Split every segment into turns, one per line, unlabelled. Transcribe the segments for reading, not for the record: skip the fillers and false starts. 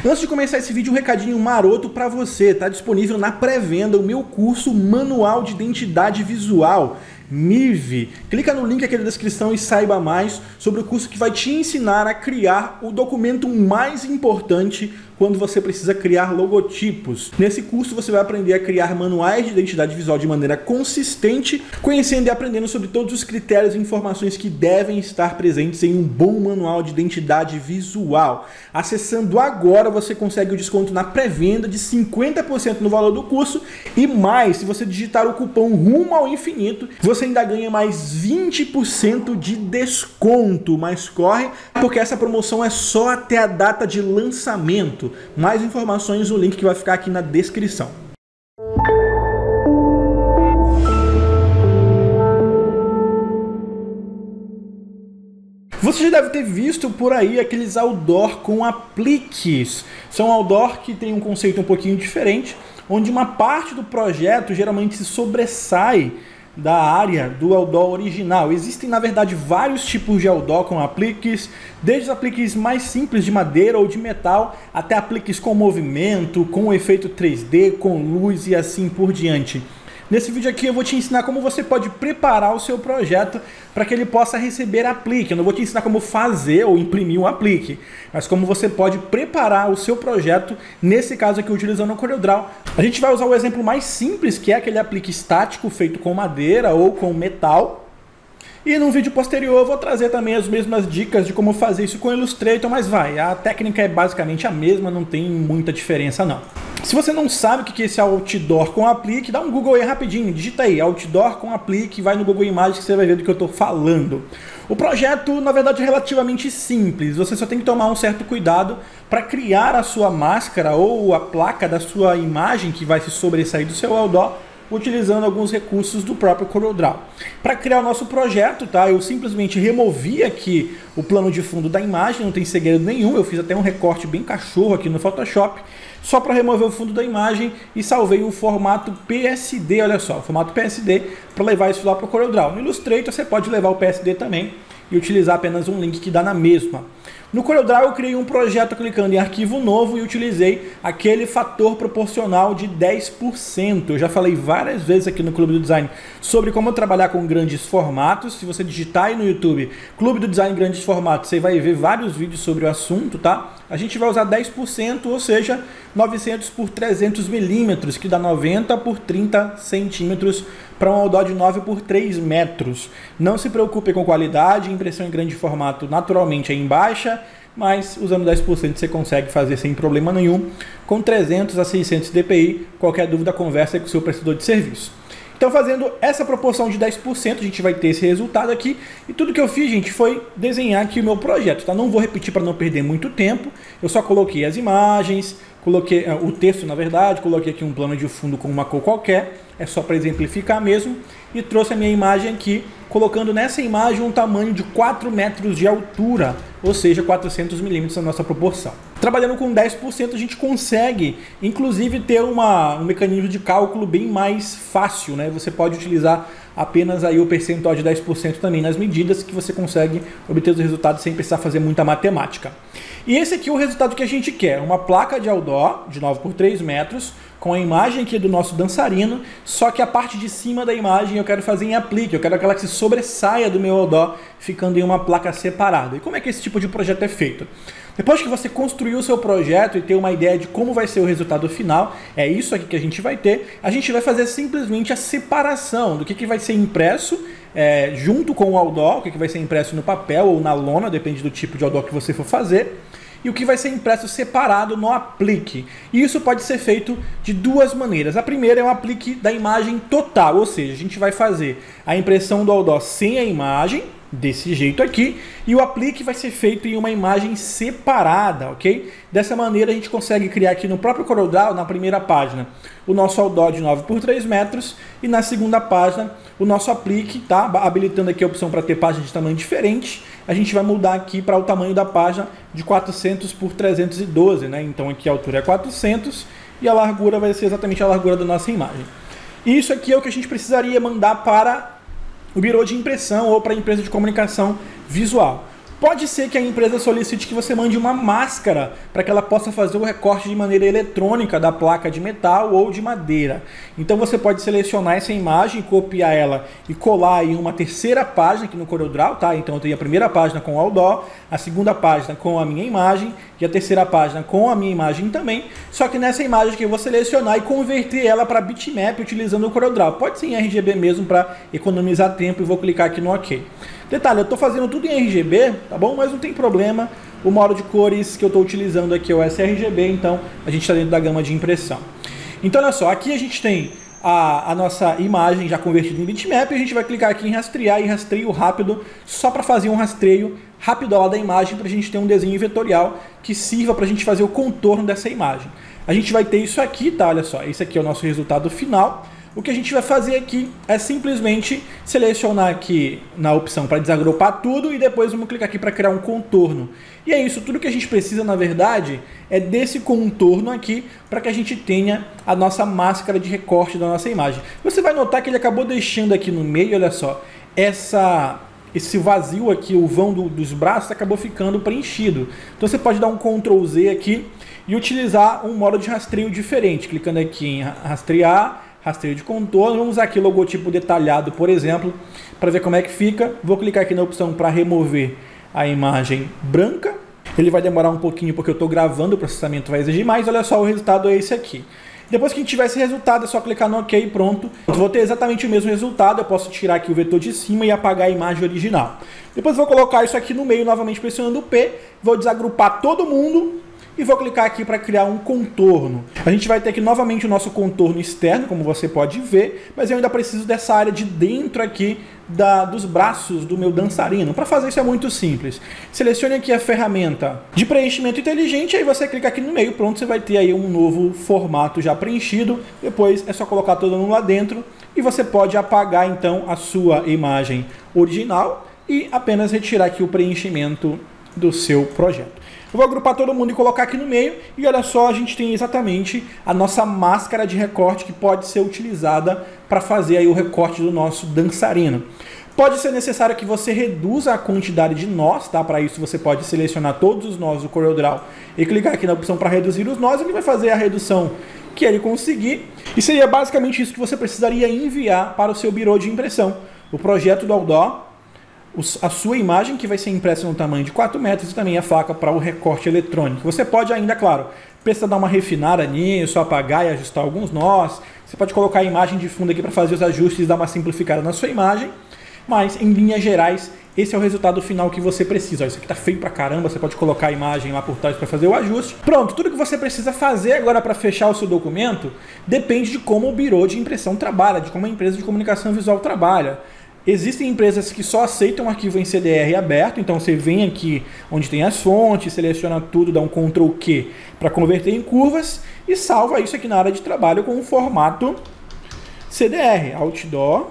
Antes de começar esse vídeo, um recadinho maroto para você. Está disponível na pré-venda o meu curso Manual de Identidade Visual, MIV. Clica no link aqui na descrição e saiba mais sobre o curso que vai te ensinar a criar o documento mais importante quando você precisa criar logotipos. Nesse curso você vai aprender a criar manuais de identidade visual de maneira consistente, conhecendo e aprendendo sobre todos os critérios e informações que devem estar presentes em um bom manual de identidade visual. Acessando agora você consegue o desconto na pré-venda de 50% no valor do curso e mais, se você digitar o cupom RUMO ao Infinito, você ainda ganha mais 20% de desconto. Mas corre, porque essa promoção é só até a data de lançamento. Mais informações no link que vai ficar aqui na descrição. Você já deve ter visto por aí aqueles outdoor com apliques. São outdoor que tem um conceito um pouquinho diferente, onde uma parte do projeto geralmente se sobressai da área do outdoor original. Existem, na verdade, vários tipos de outdoor com apliques, desde os apliques mais simples de madeira ou de metal, até apliques com movimento, com efeito 3D, com luz e assim por diante. Nesse vídeo aqui eu vou te ensinar como você pode preparar o seu projeto para que ele possa receber aplique. Eu não vou te ensinar como fazer ou imprimir um aplique, mas como você pode preparar o seu projeto, nesse caso aqui utilizando o CorelDRAW. A gente vai usar o exemplo mais simples, que é aquele aplique estático feito com madeira ou com metal. E num vídeo posterior eu vou trazer também as mesmas dicas de como fazer isso com o Illustrator, mas a técnica é basicamente a mesma, não tem muita diferença não. Se você não sabe o que é esse outdoor com aplique, dá um Google aí rapidinho, digita aí outdoor com aplique, vai no Google Imagens que você vai ver do que eu estou falando. O projeto, na verdade, é relativamente simples, você só tem que tomar um certo cuidado para criar a sua máscara ou a placa da sua imagem que vai se sobressair do seu outdoor, utilizando alguns recursos do próprio CorelDRAW. Para criar o nosso projeto, tá? Eu simplesmente removi aqui o plano de fundo da imagem, não tem segredo nenhum, eu fiz até um recorte bem cachorro aqui no Photoshop, só para remover o fundo da imagem e salvei um formato PSD, olha só, formato PSD, para levar isso lá para o CorelDRAW. No Illustrator você pode levar o PSD também e utilizar apenas um link que dá na mesma. No CorelDRAW eu criei um projeto clicando em arquivo novo e utilizei aquele fator proporcional de 10%. Eu já falei várias vezes aqui no Clube do Design sobre como trabalhar com grandes formatos. Se você digitar aí no YouTube Clube do Design Grandes Formatos, você vai ver vários vídeos sobre o assunto, tá? A gente vai usar 10%, ou seja, 900 por 300 milímetros, que dá 90 por 30 centímetros para um outdoor de 9 por 3 metros. Não se preocupe com qualidade, impressão em grande formato naturalmente é em baixa, mas usando 10% você consegue fazer sem problema nenhum, com 300 a 600 dpi. Qualquer dúvida, conversa com o seu prestador de serviço. Então, fazendo essa proporção de 10%, a gente vai ter esse resultado aqui. E tudo que eu fiz, gente, foi desenhar aqui o meu projeto, tá? Não vou repetir para não perder muito tempo. Eu só coloquei as imagens, coloquei o texto, na verdade, coloquei aqui um plano de fundo com uma cor qualquer. É só para exemplificar mesmo. E trouxe a minha imagem aqui, colocando nessa imagem um tamanho de 4 metros de altura, ou seja, 400 milímetros na nossa proporção. Trabalhando com 10% a gente consegue, inclusive, ter um mecanismo de cálculo bem mais fácil, né? Você pode utilizar apenas aí o percentual de 10% também nas medidas, que você consegue obter os resultados sem precisar fazer muita matemática. E esse aqui é o resultado que a gente quer, uma placa de outdoor de 9 por 3 metros, com a imagem aqui do nosso dançarino, só que a parte de cima da imagem eu quero fazer em aplique, eu quero que ela se sobressaia do meu outdoor, ficando em uma placa separada. E como é que esse tipo de projeto é feito? Depois que você construiu o seu projeto e ter uma ideia de como vai ser o resultado final, é isso aqui que a gente vai ter, a gente vai fazer simplesmente a separação do que vai ser impresso junto com o outdoor, o que vai ser impresso no papel ou na lona, depende do tipo de outdoor que você for fazer, e o que vai ser impresso separado no aplique. E isso pode ser feito de duas maneiras. A primeira é um aplique da imagem total, ou seja, a gente vai fazer a impressão do outdoor sem a imagem, desse jeito aqui, e o aplique vai ser feito em uma imagem separada, ok? Dessa maneira a gente consegue criar aqui no próprio CorelDRAW, na primeira página, o nosso outdoor de 9 por 3 metros e na segunda página o nosso aplique, tá? Habilitando aqui a opção para ter páginas de tamanho diferente, a gente vai mudar aqui para o tamanho da página de 400 por 312, né? Então aqui a altura é 400 e a largura vai ser exatamente a largura da nossa imagem. E isso aqui é o que a gente precisaria mandar para o birô de impressão ou para a empresa de comunicação visual. Pode ser que a empresa solicite que você mande uma máscara para que ela possa fazer o recorte de maneira eletrônica da placa de metal ou de madeira. Então você pode selecionar essa imagem, copiar ela e colar em uma terceira página aqui no CorelDRAW, tá? Então eu tenho a primeira página com o Outdoor, a segunda página com a minha imagem e a terceira página com a minha imagem também. Só que nessa imagem que eu vou selecionar e converter ela para bitmap utilizando o CorelDRAW. Pode ser em RGB mesmo para economizar tempo e vou clicar aqui no OK. Detalhe, eu estou fazendo tudo em RGB, tá bom? Mas não tem problema. O modo de cores que eu estou utilizando aqui é o sRGB, então a gente está dentro da gama de impressão. Então olha só, aqui a gente tem a nossa imagem já convertida em bitmap e a gente vai clicar aqui em rastrear e rastreio rápido, só para fazer um rastreio rápido da imagem para a gente ter um desenho vetorial que sirva para a gente fazer o contorno dessa imagem. A gente vai ter isso aqui, tá? Olha só, esse aqui é o nosso resultado final. O que a gente vai fazer aqui é simplesmente selecionar aqui na opção para desagrupar tudo e depois vamos clicar aqui para criar um contorno. E é isso, tudo que a gente precisa na verdade é desse contorno aqui para que a gente tenha a nossa máscara de recorte da nossa imagem. Você vai notar que ele acabou deixando aqui no meio, olha só, esse vazio aqui, o vão dos braços acabou ficando preenchido. Então você pode dar um Ctrl Z aqui e utilizar um modo de rastreio diferente, clicando aqui em rastrear, rastreio de contorno, vamos usar aqui o logotipo detalhado, por exemplo, para ver como é que fica. Vou clicar aqui na opção para remover a imagem branca. Ele vai demorar um pouquinho porque eu estou gravando, o processamento vai exigir mais. Olha só, o resultado é esse aqui. Depois que a gente tiver esse resultado, é só clicar no OK e pronto. Eu vou ter exatamente o mesmo resultado, eu posso tirar aqui o vetor de cima e apagar a imagem original. Depois vou colocar isso aqui no meio, novamente pressionando o P, vou desagrupar todo mundo e vou clicar aqui para criar um contorno. A gente vai ter aqui novamente o nosso contorno externo, como você pode ver, mas eu ainda preciso dessa área de dentro aqui dos braços do meu dançarino. Para fazer isso é muito simples. Selecione aqui a ferramenta de preenchimento inteligente, aí você clica aqui no meio, pronto, você vai ter aí um novo formato já preenchido. Depois é só colocar todo mundo lá dentro e você pode apagar então a sua imagem original e apenas retirar aqui o preenchimento do seu projeto. Eu vou agrupar todo mundo e colocar aqui no meio e olha só, a gente tem exatamente a nossa máscara de recorte que pode ser utilizada para fazer aí o recorte do nosso dançarino. Pode ser necessário que você reduza a quantidade de nós, tá? Para isso você pode selecionar todos os nós do CorelDRAW e clicar aqui na opção para reduzir os nós, ele vai fazer a redução que ele conseguir. E seria basicamente isso que você precisaria enviar para o seu birô de impressão. O projeto do Outdoor, a sua imagem que vai ser impressa no tamanho de 4 metros e também a faca para o recorte eletrônico. Você pode ainda, claro, precisar dar uma refinada nisso, apagar e ajustar alguns nós. Você pode colocar a imagem de fundo aqui para fazer os ajustes e dar uma simplificada na sua imagem. Mas, em linhas gerais, esse é o resultado final que você precisa. Ó, isso aqui tá feio pra caramba, você pode colocar a imagem lá por trás para fazer o ajuste. Pronto, tudo que você precisa fazer agora para fechar o seu documento depende de como o birô de impressão trabalha, de como a empresa de comunicação visual trabalha. Existem empresas que só aceitam arquivo em CDR aberto, então você vem aqui onde tem as fontes, seleciona tudo, dá um Ctrl Q para converter em curvas e salva isso aqui na área de trabalho com o formato CDR, Outdoor,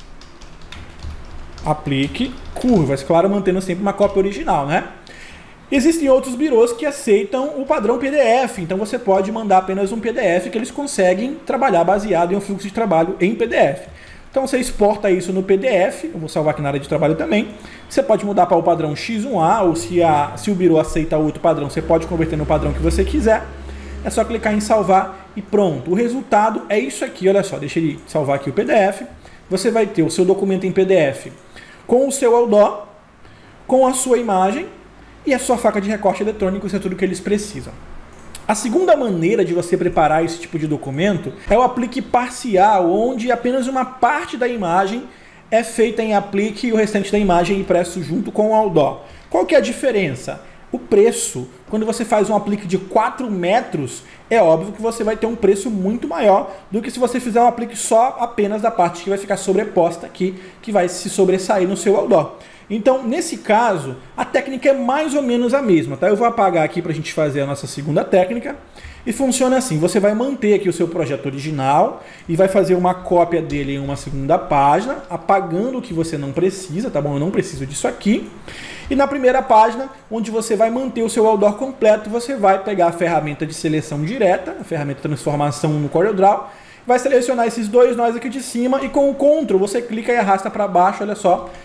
aplique, curvas, claro, mantendo sempre uma cópia original, né? Existem outros birôs que aceitam o padrão PDF, então você pode mandar apenas um PDF que eles conseguem trabalhar baseado em um fluxo de trabalho em PDF. Então você exporta isso no PDF, eu vou salvar aqui na área de trabalho também. Você pode mudar para o padrão X1A, ou se o birô aceita outro padrão, você pode converter no padrão que você quiser. É só clicar em salvar e pronto. O resultado é isso aqui, olha só, deixa ele salvar aqui o PDF. Você vai ter o seu documento em PDF com o seu Outdoor, com a sua imagem e a sua faca de recorte eletrônico, isso é tudo que eles precisam. A segunda maneira de você preparar esse tipo de documento é o aplique parcial, onde apenas uma parte da imagem é feita em aplique e o restante da imagem é impresso junto com o Outdoor. Qual que é a diferença? O preço. Quando você faz um aplique de 4 metros, é óbvio que você vai ter um preço muito maior do que se você fizer um aplique só apenas da parte que vai ficar sobreposta aqui, que vai se sobressair no seu Outdoor. Então, nesse caso, a técnica é mais ou menos a mesma, tá? Eu vou apagar aqui para a gente fazer a nossa segunda técnica. E funciona assim, você vai manter aqui o seu projeto original e vai fazer uma cópia dele em uma segunda página, apagando o que você não precisa, tá bom? Eu não preciso disso aqui. E na primeira página, onde você vai manter o seu Outdoor completo, você vai pegar a ferramenta de seleção direta, a ferramenta de transformação no CorelDRAW, vai selecionar esses dois nós aqui de cima e com o Ctrl você clica e arrasta para baixo, olha só,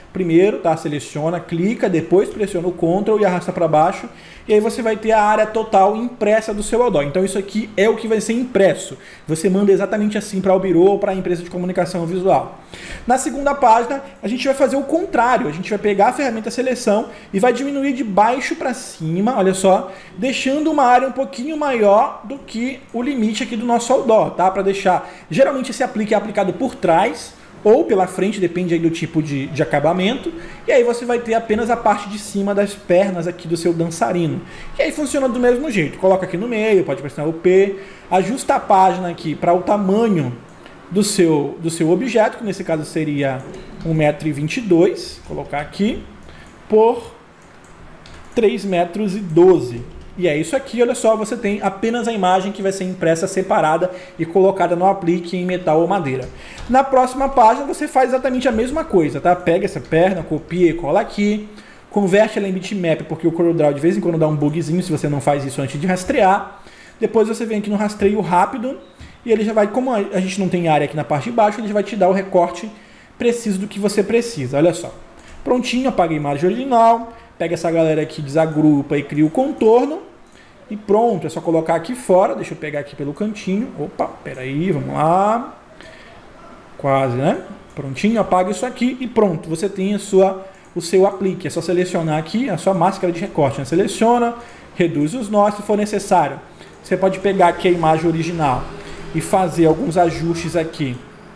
primeiro, tá? Seleciona, clica, depois pressiona o Ctrl e arrasta para baixo, e aí você vai ter a área total impressa do seu outdoor. Então isso aqui é o que vai ser impresso. Você manda exatamente assim para o birô ou para a empresa de comunicação visual. Na segunda página, a gente vai fazer o contrário. A gente vai pegar a ferramenta seleção e vai diminuir de baixo para cima, olha só, deixando uma área um pouquinho maior do que o limite aqui do nosso outdoor, tá? Para deixar, geralmente esse aplique é aplicado por trás, ou pela frente, depende aí do tipo de acabamento, e aí você vai ter apenas a parte de cima das pernas aqui do seu dançarino. E aí funciona do mesmo jeito, coloca aqui no meio, pode pressionar o P, ajusta a página aqui para o tamanho do seu objeto, que nesse caso seria 1,22 m, colocar aqui, por 3,12 m. E é isso aqui, olha só, você tem apenas a imagem que vai ser impressa separada e colocada no aplique em metal ou madeira. Na próxima página você faz exatamente a mesma coisa, tá? Pega essa perna, copia e cola aqui, converte ela em bitmap, porque o CorelDRAW de vez em quando dá um bugzinho se você não faz isso antes de rastrear. Depois você vem aqui no rastreio rápido e ele já vai, como a gente não tem área aqui na parte de baixo, ele já vai te dar o recorte preciso do que você precisa, olha só. Prontinho, apaga a imagem original, pega essa galera aqui, desagrupa e cria o contorno. E pronto, é só colocar aqui fora, deixa eu pegar aqui pelo cantinho, opa, peraí, vamos lá, quase, né? Prontinho, apaga isso aqui e pronto, você tem o seu aplique, é só selecionar aqui a sua máscara de recorte, né? Seleciona, reduz os nós se for necessário. Você pode pegar aqui a imagem original e fazer alguns ajustes aqui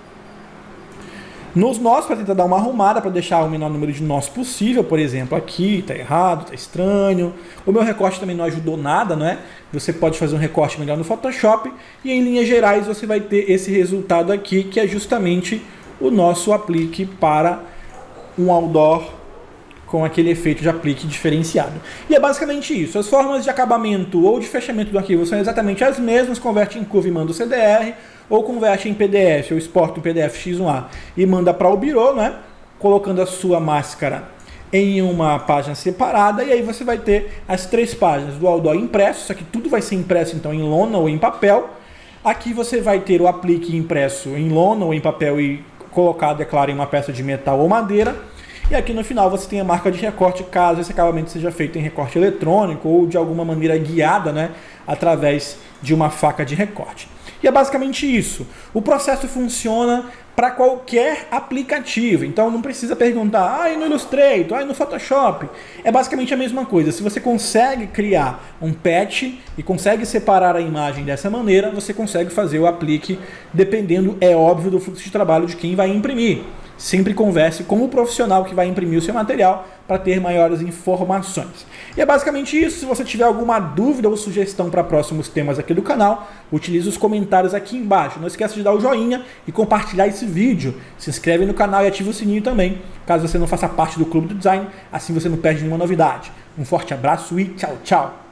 nos nós para tentar dar uma arrumada, para deixar o menor número de nós possível. Por exemplo, aqui está errado, está estranho. O meu recorte também não ajudou nada, não é? Você pode fazer um recorte melhor no Photoshop e em linhas gerais você vai ter esse resultado aqui, que é justamente o nosso aplique para um outdoor com aquele efeito de aplique diferenciado. E é basicamente isso. As formas de acabamento ou de fechamento do arquivo são exatamente as mesmas. Converte em curva e manda o CDR, ou converte em PDF, ou exporta um PDF X1A e manda para o birô, né? Colocando a sua máscara em uma página separada, e aí você vai ter as 3 páginas do outdoor impresso. Isso aqui tudo vai ser impresso então em lona ou em papel. Aqui você vai ter o aplique impresso em lona ou em papel e colocado, é claro, em uma peça de metal ou madeira. E aqui no final você tem a marca de recorte, caso esse acabamento seja feito em recorte eletrônico ou de alguma maneira guiada, né, através de uma faca de recorte. E é basicamente isso. O processo funciona para qualquer aplicativo. Então não precisa perguntar, no Illustrator, no Photoshop. É basicamente a mesma coisa. Se você consegue criar um patch e consegue separar a imagem dessa maneira, você consegue fazer o aplique, dependendo, é óbvio, do fluxo de trabalho de quem vai imprimir. Sempre converse com o profissional que vai imprimir o seu material para ter maiores informações. E é basicamente isso. Se você tiver alguma dúvida ou sugestão para próximos temas aqui do canal, utilize os comentários aqui embaixo. Não esqueça de dar o joinha e compartilhar esse vídeo. Se inscreve no canal e ativa o sininho também, caso você não faça parte do Clube do Design. Assim você não perde nenhuma novidade. Um forte abraço e tchau, tchau!